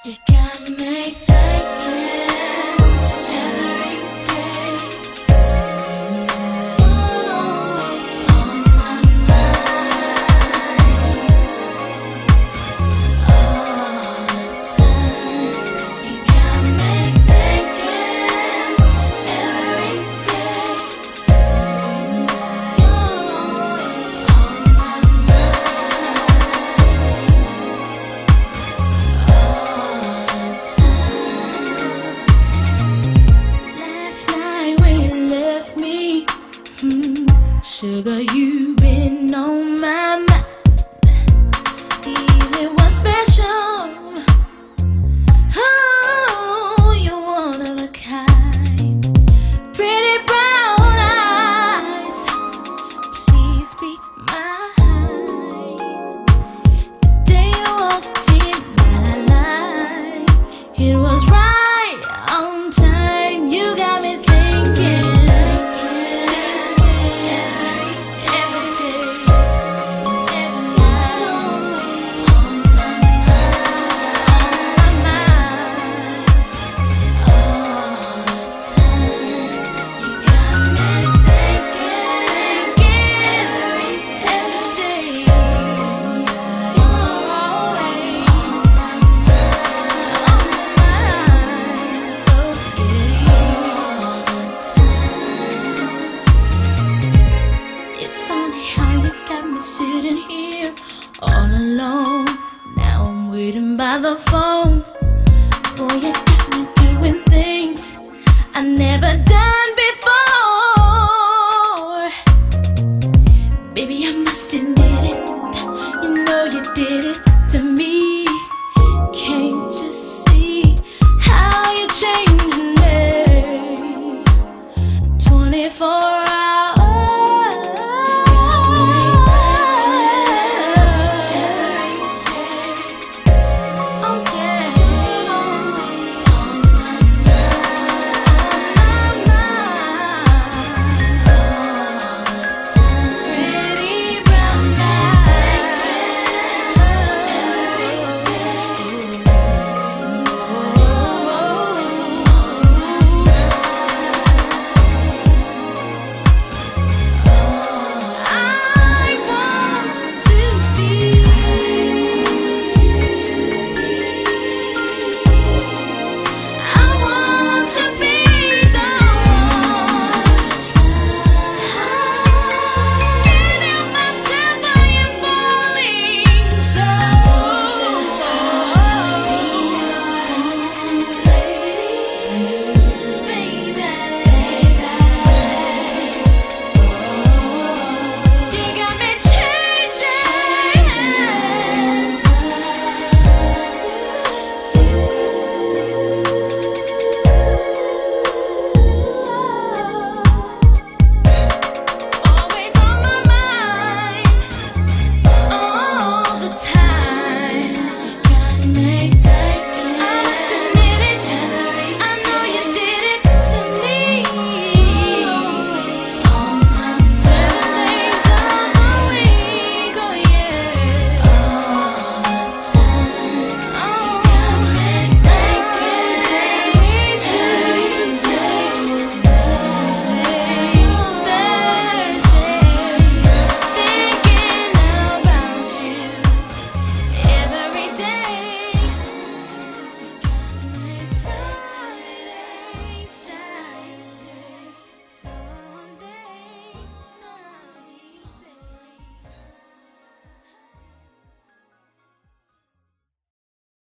You got me thinking every day. Always on my mind all the time. You got me thinking every day. Always on my Last night when you left me, sugar, you've been on my mind. The evening was special. Oh, you're one of a kind. Pretty brown eyes, please be mine. The day you walked in my life, it was right on time. You got me thinking every day, every night, on my mind, all the time. You got me thinking every day, you're always on my mind, oh yeah. It's funny how you got me sitting here all alone. Now I'm waiting by the phone. Boy, you got me doing things I never done.